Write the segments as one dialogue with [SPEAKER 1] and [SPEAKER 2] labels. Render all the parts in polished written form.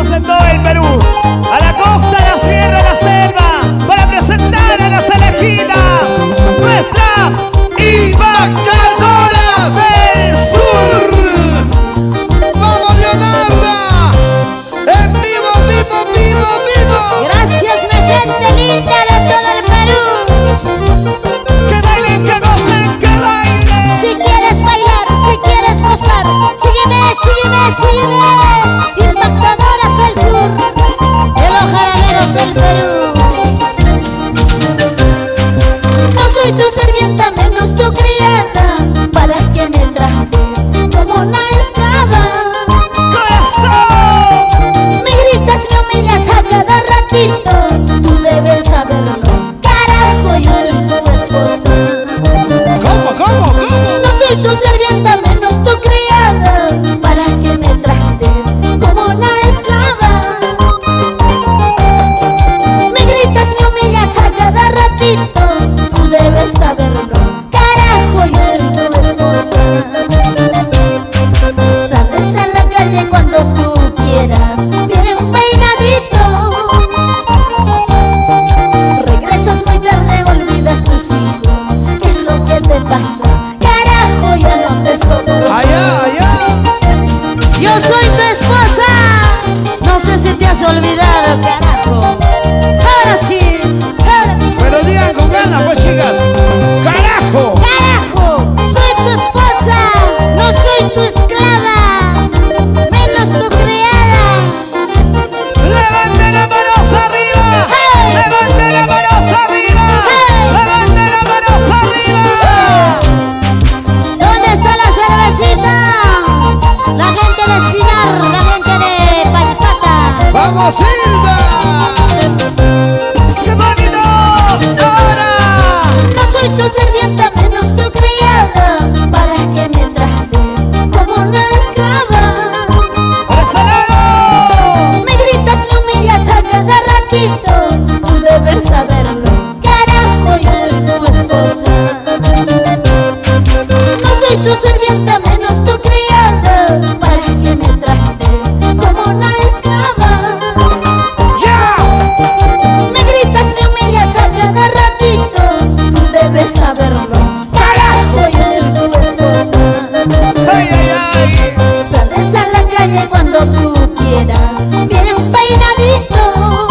[SPEAKER 1] Vamos en todo el Perú, a la costa, a la sierra, a la selva, para presentar a las elegidas, nuestras Impactadoras del Sur.
[SPEAKER 2] ¡Vamos, Leonarda! ¡En vivo, vivo, vivo, vivo!
[SPEAKER 3] Gracias, mi gente linda de todo el Perú.
[SPEAKER 1] Que bailen, que gocen, que bailen.
[SPEAKER 3] Si quieres bailar, si quieres gozar, sígueme, sígueme, sígueme. Impactadoras del Sur, de los jaraneros del Perú. No soy tu sirvienta, menos tu criada, para que me trates como una esclava.
[SPEAKER 1] ¡Corazón!
[SPEAKER 3] Me gritas, me humillas a cada ratito, tú debes saberlo. Carajo, yo soy tu esposa.
[SPEAKER 2] ¿Cómo?
[SPEAKER 3] No soy tu sirvienta, menos tu criada, para que me trates como una esclava. Me gritas, me humillas a cada ratito, tú debes saberlo. Carajo, yo soy tu esposa. Sales a la calle cuando tú quieras, bien peinadito. Regresas muy tarde, olvidas tus hijos. ¿Qué es lo que te pasa? Carajo, ya no te soporto.
[SPEAKER 2] Allá.
[SPEAKER 3] Yo soy tu esposa. No sé si te has olvidado, carajo. Ahora sí, ahora.
[SPEAKER 2] Pero digan con ganas, pues, chicas. ¡Carajo!
[SPEAKER 3] Carajo, soy tu esposa. No soy tu esclava, menos tu criada.
[SPEAKER 1] ¡Levanten las manos arriba!
[SPEAKER 3] ¡Hey!
[SPEAKER 1] ¡Levanten las manos arriba!
[SPEAKER 3] ¡Hey!
[SPEAKER 1] ¡Levanten las manos arriba!
[SPEAKER 3] ¿Dónde está la cervecita? La gente de Espinar, la gente de Palpata.
[SPEAKER 2] ¡Vamos, Hilda!
[SPEAKER 1] ¡Qué bonito! ¡Ahora!
[SPEAKER 3] No soy tu sirvienta, menos tu criada, para que me trates como una esclava.
[SPEAKER 1] ¡Por ese lado!
[SPEAKER 3] Me gritas, me humillas a cada ratito, tú debes saberlo. Carajo, yo soy tu esposa. No soy tu sirvienta, menos tu criada, para que me trates como una esclava.
[SPEAKER 1] ¡Ya!
[SPEAKER 3] Me gritas, me humillas a cada ratito, tú debes saberlo. Carajo, yo soy tu esposa.
[SPEAKER 1] ¡Ay, ay, ay!
[SPEAKER 3] Sales a la calle cuando tú quieras, bien peinadito.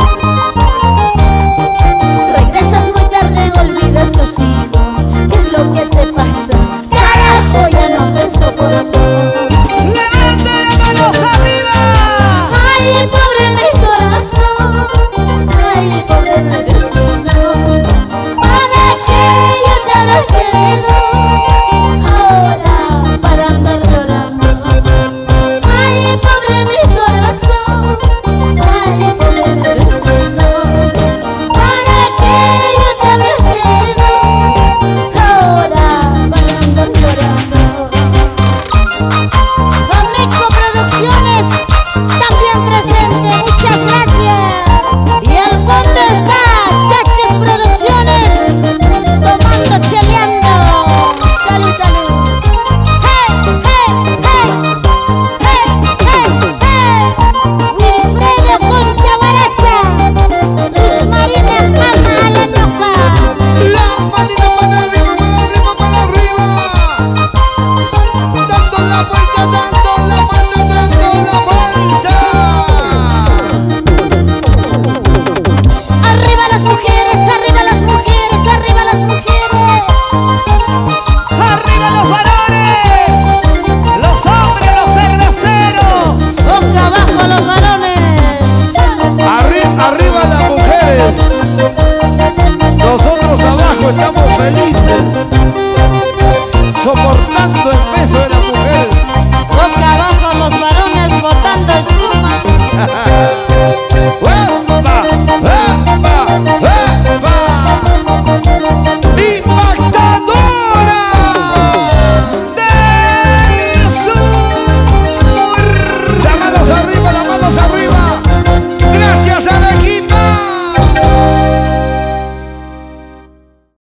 [SPEAKER 3] Regresas muy tarde, olvidas tus hijos. ¿Qué es lo que te pasa? Carajo, ya no te soporto.
[SPEAKER 1] ¡Levanten las manos arriba!
[SPEAKER 3] Ay, pobre mi corazón, ay, pobre mi destino. ¿Para qué yo te habré querido ahora para andar llorando? Ay, pobre mi corazón, ay, pobre mi destino. ¿Para qué yo te habré querido ahora para andar llorando? Domeco Producciones también presente, muchas gracias. Y al fondo está Chaches Producciones, tomando, cheleando. Salud, salud. ¡Hey, hey, hey! Wilfredo Concha Guaracha, Luz Marina Ama Alenoca.
[SPEAKER 2] ¡La patita para arriba, para arriba, para arriba! ¡Dando la vuelta, dando la vuelta, dando la vuelta!
[SPEAKER 3] Arriba las mujeres, arriba las mujeres, arriba las mujeres.
[SPEAKER 1] ¡Arriba los varones! ¡Los hombres, los cerveceros!
[SPEAKER 3] Boca abajo los varones.
[SPEAKER 2] Arriba las mujeres. Nosotros abajo estamos felices.